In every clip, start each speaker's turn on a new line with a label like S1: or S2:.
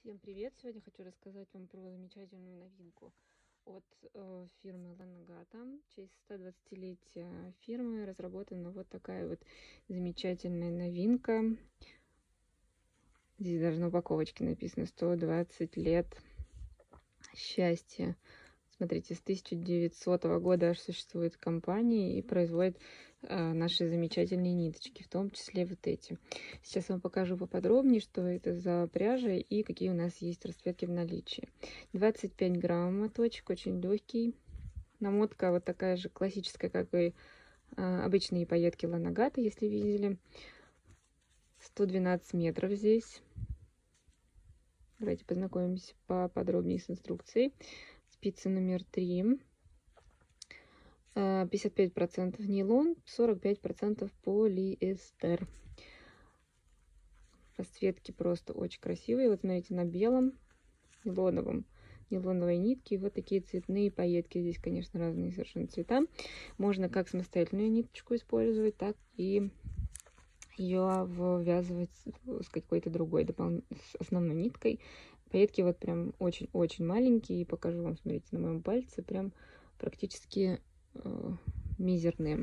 S1: Всем привет! Сегодня хочу рассказать вам про замечательную новинку от фирмы Lanagata. В честь 120-летия фирмы разработана вот такая вот замечательная новинка. Здесь даже на упаковочке написано 120 лет счастья. Смотрите, с 1900 года аж существует компания и производит наши замечательные ниточки, в том числе вот эти. Сейчас я вам покажу поподробнее, что это за пряжа и какие у нас есть расцветки в наличии. 25 грамм моточек, очень легкий. Намотка вот такая же классическая, как и обычные пайетки Lanagata, если видели. 112 метров здесь. Давайте познакомимся поподробнее с инструкцией. Спица номер 3. 55% нейлон, 45% полиэстер. Расцветки просто очень красивые. Вот смотрите, на белом нейлоновой нитки. Вот такие цветные пайетки. Здесь, конечно, разные совершенно цвета. Можно как самостоятельную ниточку использовать, так и ее ввязывать с какой-то другой с основной ниткой. Пайетки вот прям очень-очень маленькие. Покажу вам, смотрите, на моем пальце. Прям практически мизерные.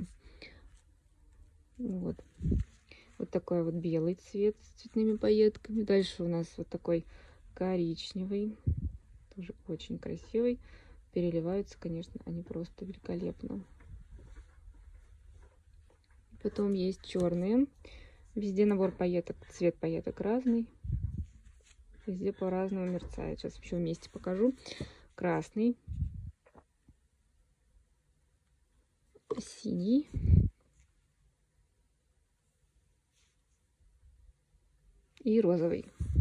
S1: Вот такой вот белый цвет с цветными пайетками. Дальше у нас вот такой коричневый. Тоже очень красивый. Переливаются, конечно, они просто великолепно. Потом есть черные. Везде набор пайеток, цвет пайеток разный. Везде по-разному мерцает. Сейчас еще вместе покажу. Красный, синий, и розовый.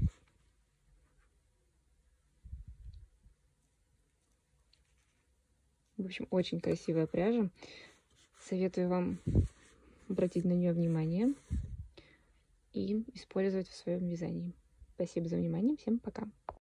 S1: В общем, очень красивая пряжа. Советую вам обратить на нее внимание и использовать в своем вязании. Спасибо за внимание. Всем пока.